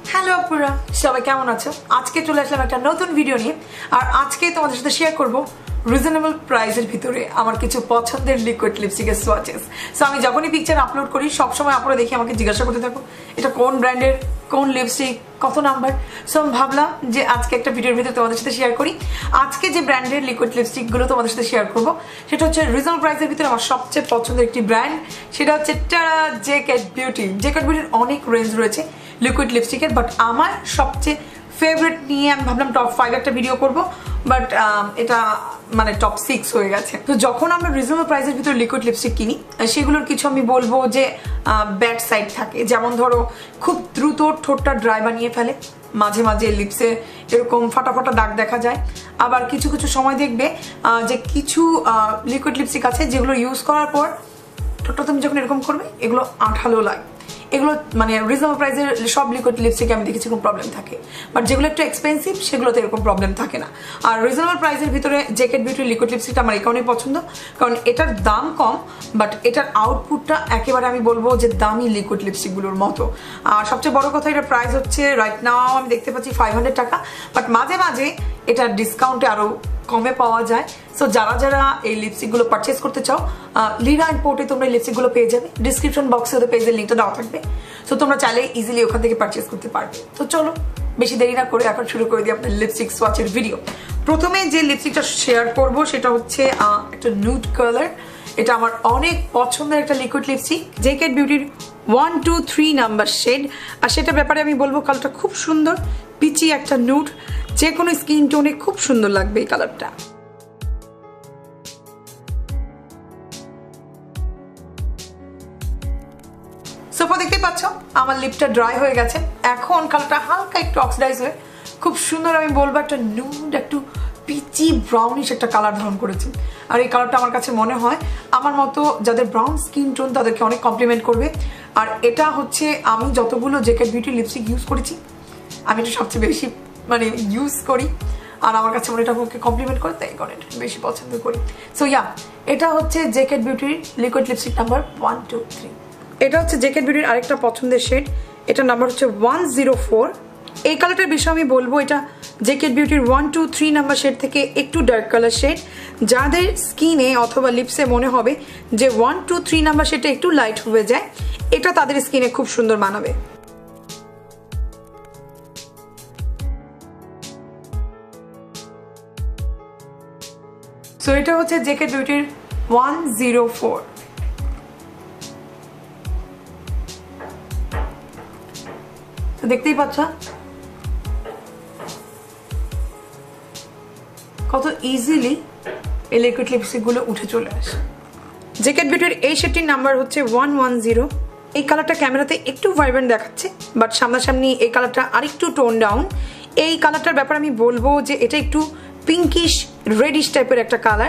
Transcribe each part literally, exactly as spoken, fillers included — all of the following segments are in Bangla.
হ্যালো আপুরা, সবাই কেমন আছো? আজকে চলে আসলাম একটা নতুন ভিডিও নিয়ে। আর আজকে তোমাদের সাথে শেয়ার করব রিজনেবল প্রাইসের ভিতরে আমার কিছু পছন্দের লিকুইড লিপস্টিকের সোয়াচেস। সো আমি যখনই পিকচার আপলোড করি সবসময় আপনারা দেখি আমাকে জিজ্ঞাসা করতে থাকো এটা কোন ব্র্যান্ডের, কোন লিপস্টিক, কত নাম্বার। সো আমি ভাবলাম যে আজকে একটা ভিডিওর ভিতরে তোমাদের সাথে শেয়ার করি। আজকে যে ব্র্যান্ডের লিকুইড লিপস্টিকগুলো তোমাদের সাথে শেয়ার করবো সেটা হচ্ছে রিজনেবল প্রাইসের ভিতরে আমার সবচেয়ে পছন্দের একটি ব্র্যান্ড, সেটা হচ্ছে টারা জেকেট বিউটি। জেকেট বিউটির অনেক রেঞ্জ রয়েছে লিকুইড লিপস্টিকের, বাট আমার সবচেয়ে ফেভারিট নিয়ে আমি ভাবলাম টপ ফাইভ একটা ভিডিও করবো, বাট এটা মানে টপ সিক্স হয়ে গেছে। তো যখন আমরা রিজনেবল প্রাইসের ভিতরে লিকুইড লিপস্টিক কিনি সেগুলোর কিছু আমি বলবো যে ব্যাড সাইড থাকে। যেমন ধরো খুব দ্রুত ঠোঁটটা ড্রাই বানিয়ে ফেলে, মাঝে মাঝে লিপসে এরকম ফাটা ফাটা দাগ দেখা যায়। আবার কিছু কিছু সময় দেখবে যে কিছু লিকুইড লিপস্টিক আছে যেগুলো ইউজ করার পর ঠোঁটটা তুমি যখন এরকম করবে এগুলো আঠালো লাগে। এগুলো মানে রিজনেবল প্রাইসের সব লিকুইড লিপস্টিকে আমি দেখেছি কোনো প্রবলেম থাকে, বাট যেগুলো একটু এক্সপেন্সিভ সেগুলোতে এরকম প্রবলেম থাকে না। আর রিজনেবল প্রাইসের ভিতরে জেকেট বিউটির লিকুইড লিপস্টিকটা আমার এই কারণেই পছন্দ, কারণ এটার দাম কম বাট এটার আউটপুটটা একেবারে আমি বলবো যে দামি লিকুইড লিপস্টিকগুলোর মতো। আর সবচেয়ে বড় কথা এটার প্রাইস হচ্ছে রাইট নাও আমি দেখতে পাচ্ছি ফাইভ হান্ড্রেড টাকা, বাট মাঝে মাঝে এটার ডিসকাউন্টে আরও কমে পাওয়া যায়। সো যারা যারা এই লিপস্টিকগুলো পারচেস করতে চাও লিরা ইম্পোর্টে তোমরা এই লিপস্টিকগুলো পেয়ে যাবে। ডিসক্রিপশন বক্সে ওদের পেজের লিঙ্কটা দেওয়া থাকবে, সো তোমরা চাইলে ইজিলি ওখান থেকে পারচেস করতে পারবে। তো চলো বেশি দেরি না করে এখন শুরু করে দিই আপনার লিপস্টিক সোয়াচের ভিডিও। প্রথমে যে লিপস্টিকটা শেয়ার করব সেটা হচ্ছে একটা নুড কালার। এটা আমার অনেক পছন্দের একটা লিকুইড লিপস্টিক, জেকেট বিউটির one two three number shade. আর সেটার ব্যাপারে আমি বলবো কালারটা খুব সুন্দর, পিচি একটা নুড, যে কোনো স্কিন টোনে খুব সুন্দর লাগবে এই কালারটা। সোফা দেখতে পাচ্ছ আমার লিপটা ড্রাই হয়ে গেছে, এখন কালারটা হালকা একটু অক্সিডাইজ হয়ে খুব সুন্দর আমি বলবো একটা নুড একটু পিচি ব্রাউনিশ একটা কালার ধারণ করেছে। আর এই কালারটা আমার কাছে মনে হয় আমার মতো যাদের ব্রাউন স্কিন টোন তাদেরকে অনেক কমপ্লিমেন্ট করবে। আর এটা হচ্ছে আমি যতগুলো জেকেট বিউটি লিপস্টিক ইউজ করেছি আমি এটা সবচেয়ে বেশি মানে ইউজ করি, আর আমার কাছে মনে এটা আমাকে কমপ্লিমেন্ট করে তাই কারণ এটা বেশি পছন্দ করি। সো ইয়া, এটা হচ্ছে জেকেট বিউটির liquid lipstick number one two three. এটা হচ্ছে জেকেট বিউটির আরেকটা পছন্দের শেড, এটা নাম্বার হচ্ছে ওয়ান জিরো ফোর। এই কালারটার বিষয়ে আমি বলবো এটা জেকেট বিউটির one two three number shade থেকে একটু ডার্ক কালার শেড। যাদের স্কিনে অথবা লিপসে মনে হবে যে ওয়ান টু থ্রি নাম্বার শেডটা একটু লাইট হয়ে যায়, এটা তাদের স্কিনে খুব সুন্দর মানাবে। সো এটা হচ্ছে জেকেট বিউটির ওয়ান জিরো ফোর। তো দেখতেই পাচ্ছ কত ইজিলি এই লিকুইড লিপস্টিক গুলো উঠে চলে আসে। জেকেট বিউটির এই শেডটির নাম্বার হচ্ছে ওয়ান ওয়ান জিরো। এই কালারটা ক্যামেরাতে একটু ভাইব্রেন্ট দেখাচ্ছে, বাট সামনাসামনি এই কালারটা আরেকটু টোন ডাউন। এই কালারটার ব্যাপারে আমি বলবো যে এটা একটু পিঙ্কিশ রেডিশ টাইপের একটা কালার।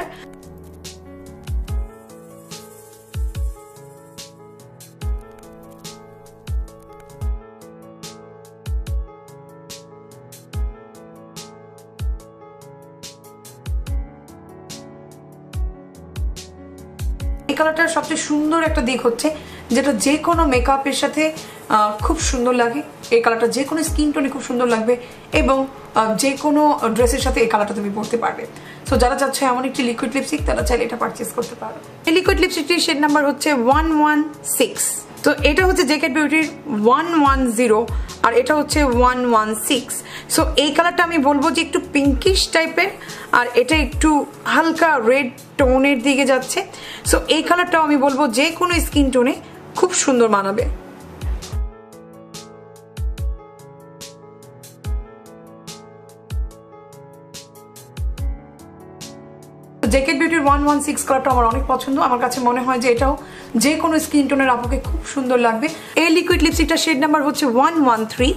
এই কালারটার সবচেয়ে সুন্দর একটা দিক হচ্ছে যেটা যে কোনো মেকআপের সাথে খুব সুন্দর লাগে। এই কালারটা যে কোনো স্কিন টোনে খুব সুন্দর লাগবে এবং যে কোনো ড্রেসের সাথে এই কালারটা তুমি পরতে পারবে। সো যারা চাচ্ছে এমন একটি লিকুইড লিপস্টিক তারা চাইলে এটা পারচেস করতে পারো। এই লিকুইড লিপস্টিকটির শেড নাম্বার হচ্ছে ওয়ান ওয়ান সিক্স। তো এটা হচ্ছে জেকেট বিউটির ওয়ান ওয়ান জিরো আর এটা হচ্ছে ওয়ান ওয়ান সিক্স। সো এই কালারটা আমি বলবো যে একটু পিঙ্কিশ টাইপের আর এটা একটু হালকা রেড টোনের দিকে যাচ্ছে। সো এই কালারটাও আমি বলবো যে কোনো স্কিন টোনে খুব সুন্দর মানাবে। জেকেট বিউটির ওয়ান ওয়ান সিক্স কালারটা আমার অনেক পছন্দ, আমার কাছে মনে হয় যে এটাও যে কোনো স্কিন টোনের আপুকে খুব সুন্দর লাগবে। এই লিকুইড লিপস্টিকটা শেড নাম্বার হচ্ছে ওয়ান ওয়ান থ্রি।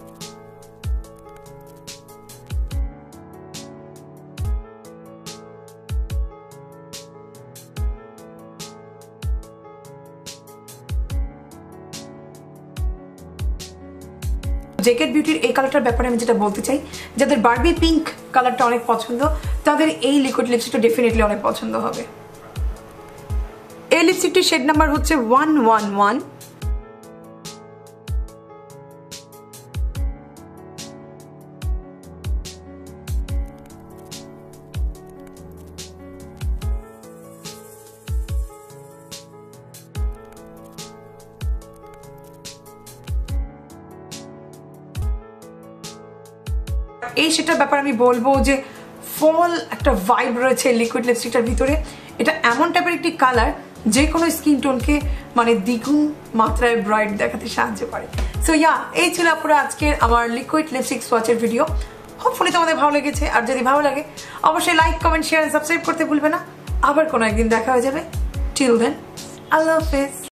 জেকেট বিউটির এই কালারটার ব্যাপারে আমি যেটা বলতে চাই, যাদের বারবি পিঙ্ক কালারটা অনেক পছন্দ তাদের এই লিকুইড লিপস্টিকটা ডেফিনেটলি অনেক পছন্দ হবে। এই লিপস্টিকটির শেড নাম্বার হচ্ছে ওয়ান ওয়ান ওয়ান। এই সেটার ব্যাপারে আমি বলবো যে ফল একটা ভাইব রয়েছে লিকুইড লিপস্টিকটার ভিতরে। এটা এমন টাইপের একটি কালার যে কোনো স্কিন টোনকে মানে দ্বিগুণ মাত্রায় ব্রাইট দেখাতে সাহায্য করে। সো ইয়া, এই ছিল পুরো আজকের আমার লিকুইড লিপস্টিক সোয়াচের ভিডিও। হোপফুলি তোমাদের ভালো লেগেছে, আর যদি ভালো লাগে অবশ্যই লাইক, কমেন্ট, শেয়ার, সাবস্ক্রাইব করতে ভুলবে না। আবার কোনো একদিন দেখা হয়ে যাবে। টিল দেন, আল্লাহ হাফেজ।